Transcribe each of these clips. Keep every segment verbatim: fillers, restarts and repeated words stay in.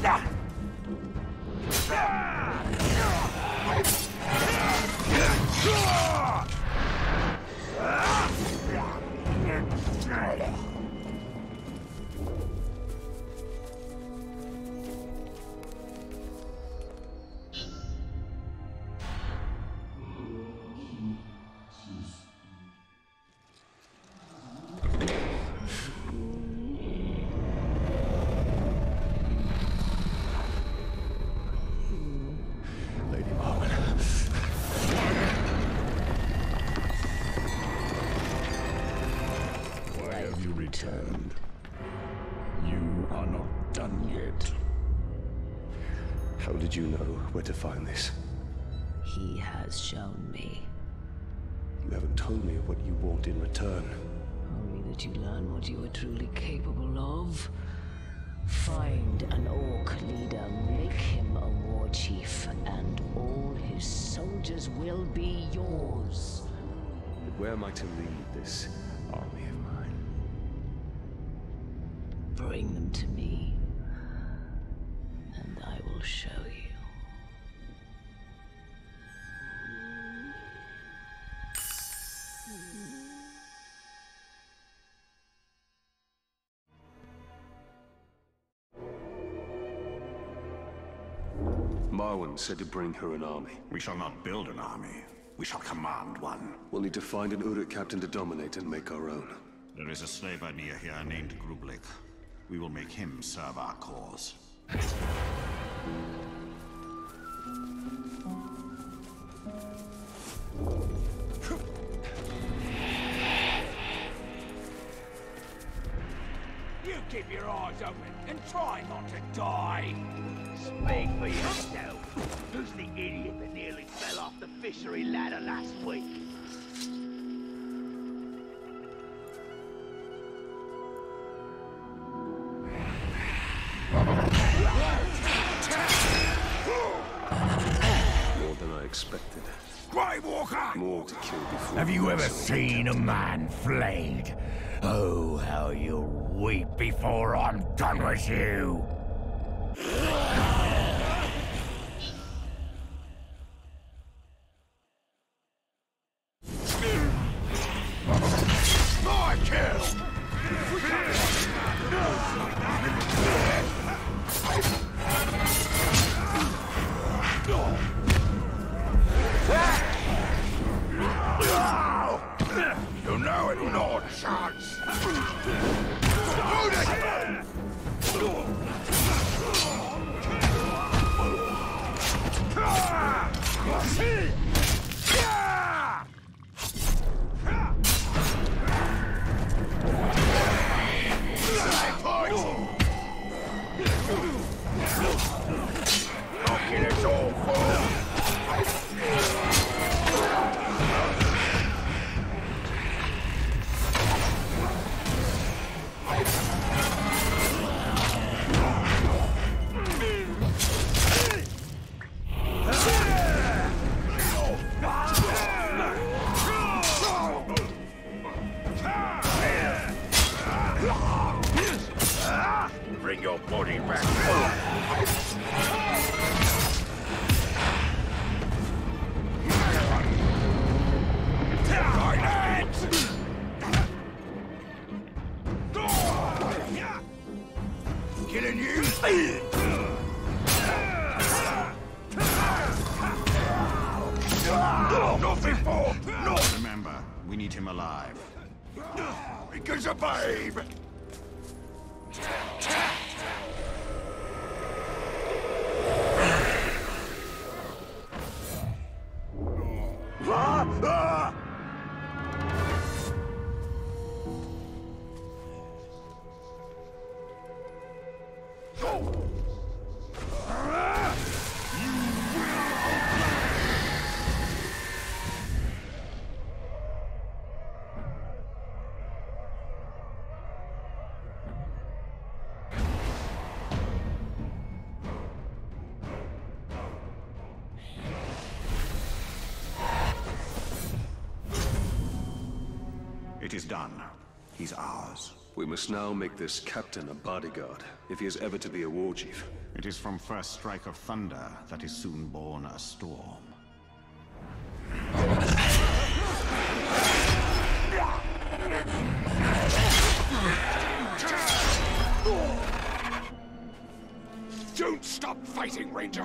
Returned. You are not done yet. How did you know where to find this? He has shown me. You haven't told me what you want in return. Only that you learn what you are truly capable of. Find an orc leader, make him a war chief, and all his soldiers will be yours. But where am I to lead this army of mine? Bring them to me, and I will show you. Marwan said to bring her an army. We shall not build an army. We shall command one. We'll need to find an Uruk captain to dominate and make our own. There is a slave idea here named Grublik. We will make him serve our cause. You keep your eyes open and try not to die. Speak for yourself. Who's the idiot that nearly fell off the fishery ladder last week? More than I expected. Grey Walker! More to kill before. Have you ever seen a man flayed? Oh, how you'll weep before I'm done with you! My kill! You know it, Lord Chance! It's all full! Bring your body back. My hands! Killing you? Nothing for! No! Remember, we need him alive. Because a babe! Ah! Ah! It is done. He's ours. We must now make this captain a bodyguard, if he is ever to be a war chief. It is from first strike of thunder that is soon born a storm. Don't stop fighting, Ranger!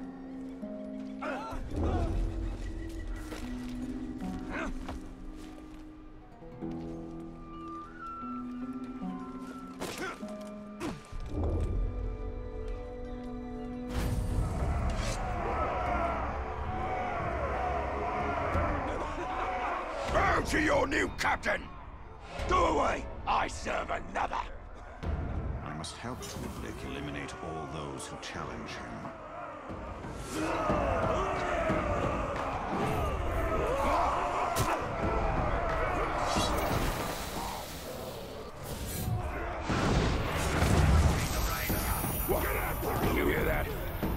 Bow to your new captain! Go away! I serve another! I must help Grublik eliminate all those who challenge him. What? You hear that?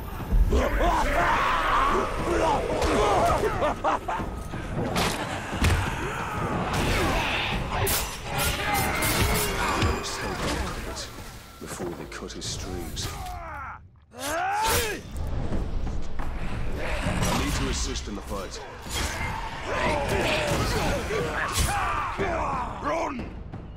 Must help him quit before they cut his strings. I need to assist in the fight. Run!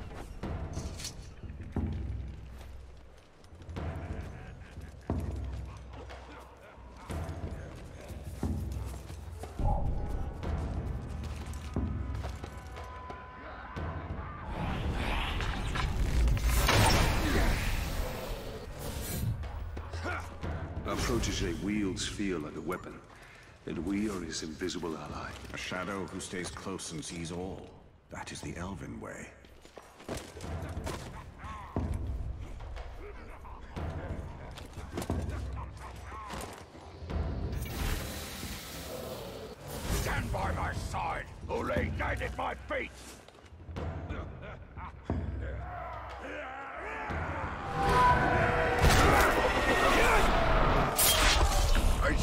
Our protege wields fear like a weapon, and we are his invisible ally. A shadow who stays close and sees all. That is the Elven way. Stand by my side, or lay dead at my feet! It's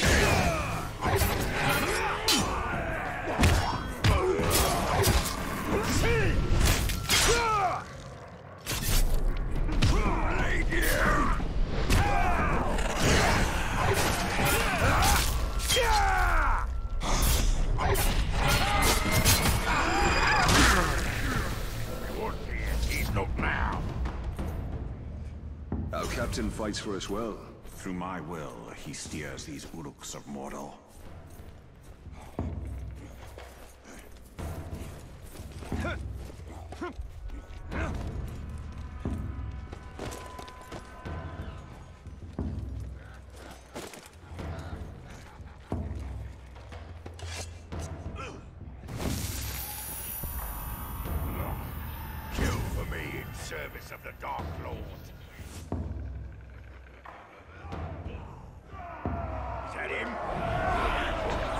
He's not now. Our captain fights for us well. Through my will, he steers these Uruks of Mordor. Kill for me in service of the Dark Lord. Is that him?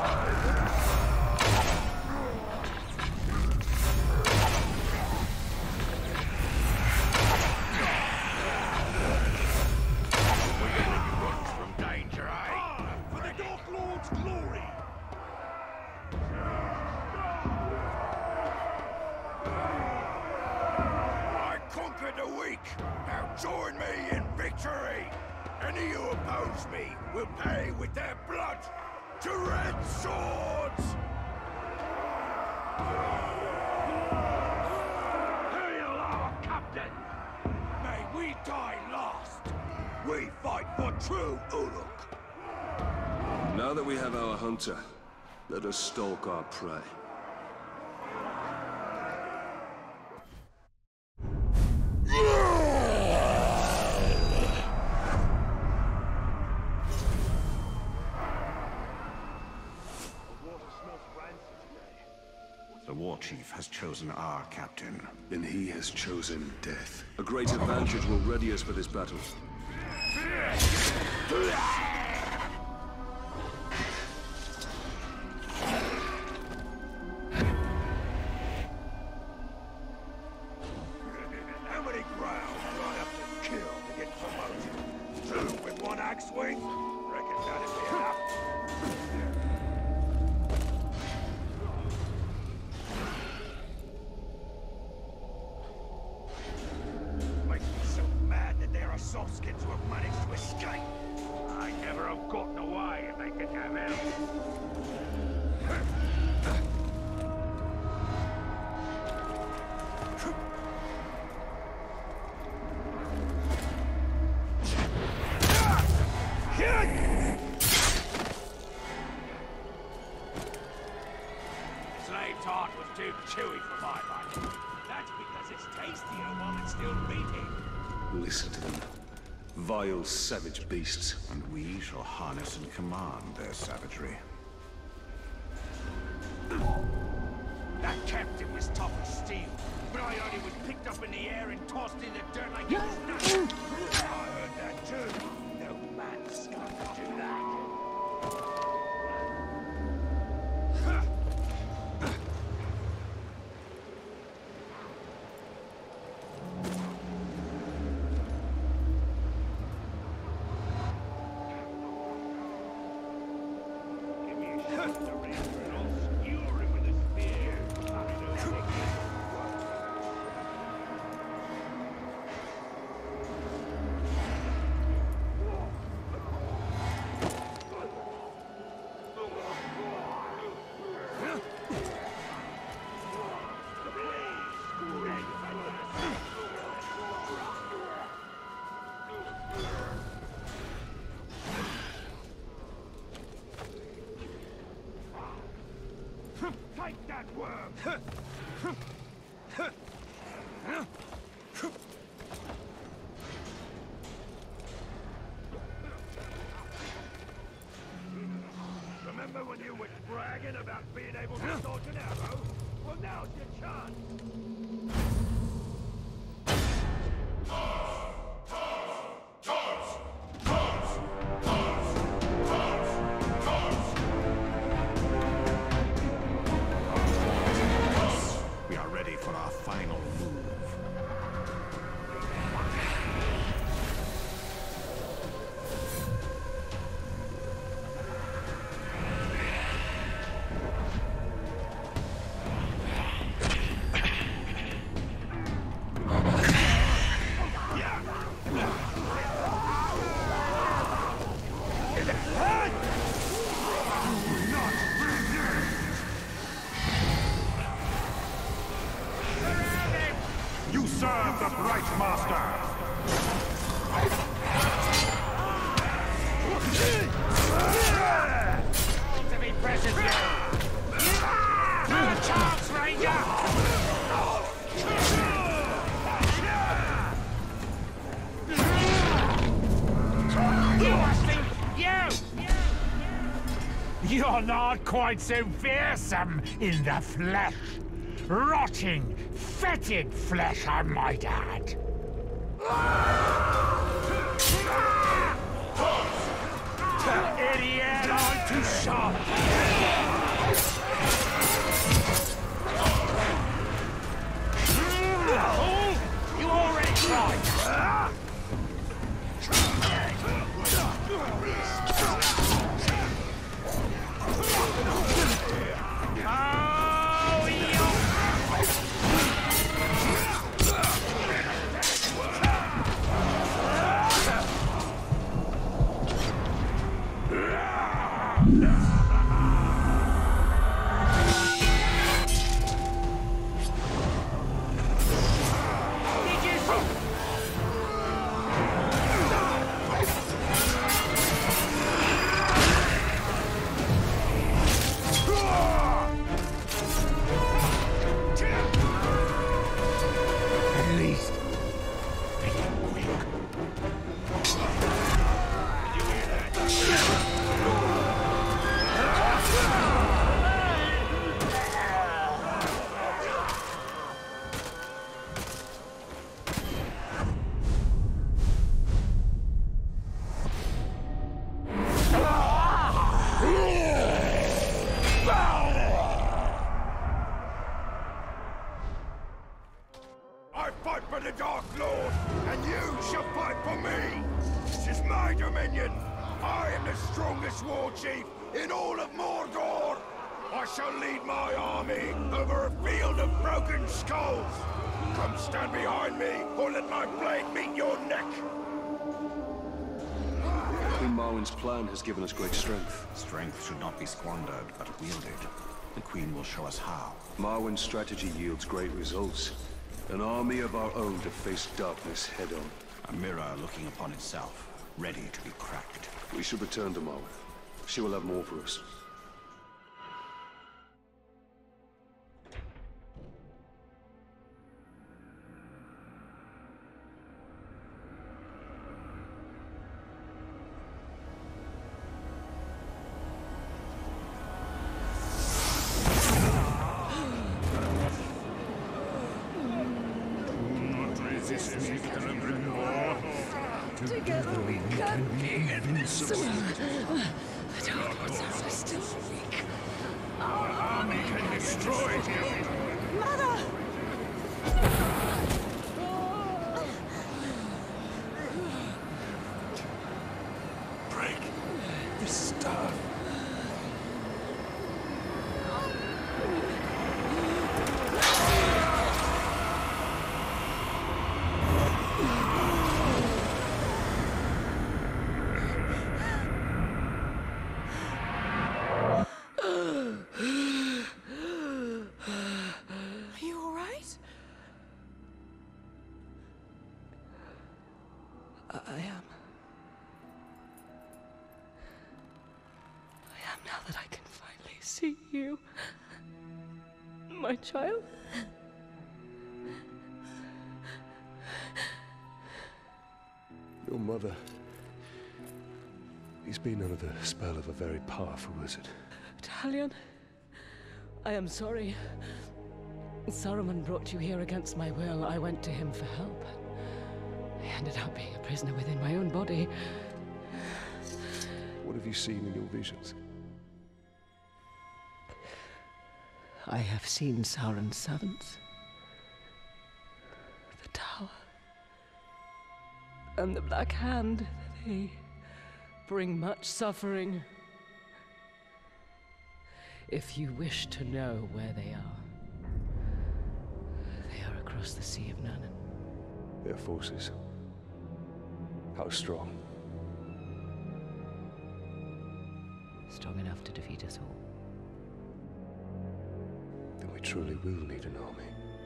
We're gonna run from danger, eh? For the Dark Lord's glory! I conquered the weak. Now join me in victory. Any who oppose me will pay with their blood to red swords. Hail our captain! May we die last. We fight for true Uruk. Now that we have our hunter, let us stalk our prey. The war chief has chosen our captain. And he has chosen death. A great advantage will ready us for this battle. How many grounds do I have to kill to get promoted? Two with one axe swing? Reckon that'd be enough. never have gotten away if they could have help. Slave's heart was too chewy for my liking. That's because it's tastier while it's still beating. Listen to them. Vile, savage beasts. And we shall harness and command their savagery. That captain was tough as steel, but I heard he was picked up in the air and tossed in the dirt like he was nothing. I heard that too. No man's gonna do that. Give me a shot, the Reaper, and I'll skewer him with a spear. Take that worm! Remember when you were bragging about being able to dodge an arrow? Well, now's your chance! We are ready for our final move. You serve the Bright Master! To be precious now! No chance, Ranger! You must think you! You're not quite so fearsome in the flesh. Rotting, fetid flesh, I might add. Idiot, I'm too sharp. You already tried. Oh, you... I fight for the Dark Lord, and you shall fight for me! This is my dominion! I am the strongest war chief in all of Mordor! I shall lead my army over a field of broken skulls! Come stand behind me, or let my blade meet your neck! We Marwen's plan has given us great strength. Strength should not be squandered, but wielded. The Queen will show us how. Marwen's strategy yields great results. An army of our own to face darkness head-on. A mirror looking upon itself, ready to be cracked. We should return to Marwen. She will have more for us. Together we can be invincible. The Dark Lords are still weak. Our army can destroy you. Mother! Break the staff. I am. I am now that I can finally see you. My child. Your mother... He's been under the spell of a very powerful wizard. Talion, I am sorry. Saruman brought you here against my will. I went to him for help. I ended up being a prisoner within my own body. What have you seen in your visions? I have seen Sauron's servants. The tower. And the Black Hand. They bring much suffering. If you wish to know where they are, they are across the Sea of Nurnen. Their forces. How strong? Strong enough to defeat us all. Then we truly will need an army.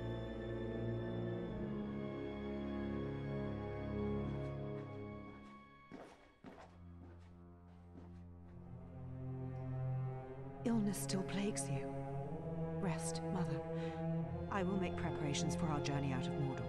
Illness still plagues you. Rest, Mother. I will make preparations for our journey out of Mordor.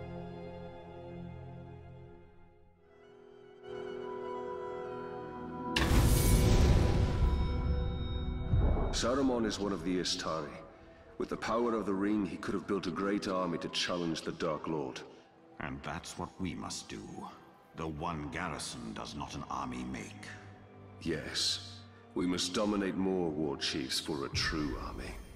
Saruman is one of the Istari. With the power of the ring, he could have built a great army to challenge the Dark Lord. And that's what we must do. The one garrison does not an army make. Yes. We must dominate more war chiefs for a true army.